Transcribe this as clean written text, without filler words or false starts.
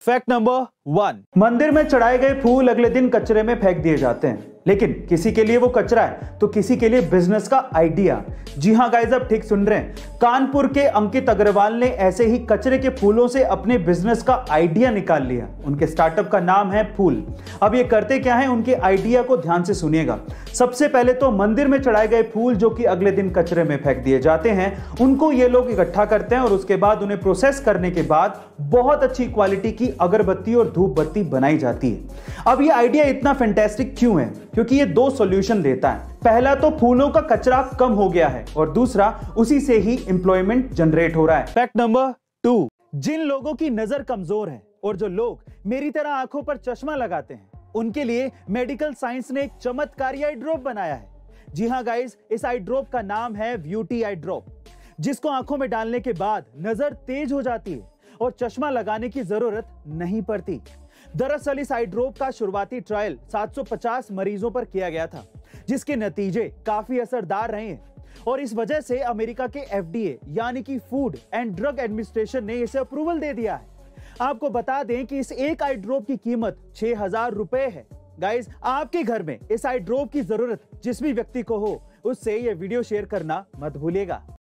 Fact number 1, मंदिर में चढ़ाए गए फूल अगले दिन कचरे में फेंक दिए जाते हैं, लेकिन किसी के लिए वो कचरा है तो किसी के लिए बिजनेस का आइडिया। जी हां गाइस, आप ठीक सुन रहे हैं। कानपुर के अंकित अग्रवाल ने ऐसे ही कचरे के फूलों से अपने बिजनेस का आइडिया निकाल लिया। उनके स्टार्टअप का नाम है फूल। अब ये करते क्या है, उनके आइडिया को ध्यान से सुनिएगा। सबसे पहले तो मंदिर में चढ़ाए गए फूल जो कि अगले दिन कचरे में फेंक दिए जाते हैं, उनको ये लोग इकट्ठा करते हैं और उसके बाद उन्हें प्रोसेस करने के बाद बहुत अच्छी क्वालिटी की अगरबत्ती और धूप बत्ती बनाई जाती है। अब ये आइडिया इतना फैंटास्टिक क्यों है? क्योंकि ये दो सॉल्यूशन देता है। पहला तो फूलों का कचरा कम हो गया है और दूसरा उसी से ही एम्प्लॉयमेंट जनरेट हो रहा है। फैक्ट नंबर 2, जिन लोगों की नजर कमजोर है और जो लोग मेरी तरह आंखों पर चश्मा लगाते हैं, उनके लिए मेडिकल साइंस ने एक चमत्कारी आई ड्रॉप बनाया है। जी हां गाइस, इस आई ड्रॉप का नाम है ब्यूटी आई ड्रॉप, जिसको आंखों में डालने के बाद नजर तेज हो जाती है और चश्मा लगाने की जरूरत नहीं पड़ती। दरअसल इस आई ड्रॉप का शुरुआती ट्रायल 750 मरीजों पर किया गया था, जिसके नतीजे काफी असरदार रहे हैं और इस वजह से अमेरिका के FDA यानी कि फूड एंड ड्रग एडमिनिस्ट्रेशन ने इसे अप्रूवल दे दिया है। आपको बता दें कि इस एक आई ड्रॉप की कीमत 6000 रुपए है। गाइस, आपके घर में इस आई ड्रॉप की जरूरत जिस भी व्यक्ति को हो, उससे यह वीडियो शेयर करना मत भूलिएगा।